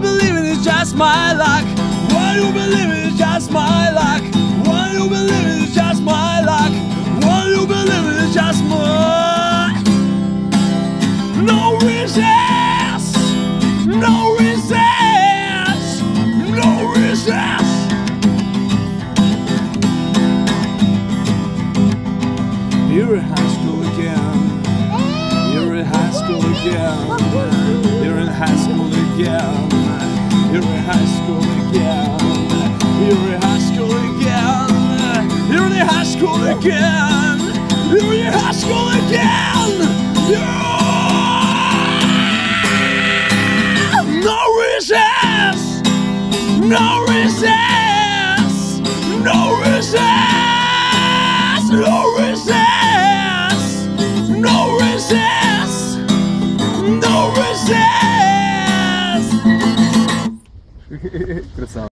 believe it, it's just my luck. Why you believe it, it's just my luck. Why you believe it, it's just my luck. Why you believe it, it's just my. No resist, no resist, no resist. You're in high school again. You're in high school again. You're in high school again. You're in high school again. You're in high school again. You're in high school again. You're in high school again. No resist. No resist. No resist. No resist. No resist. No resist. Красава.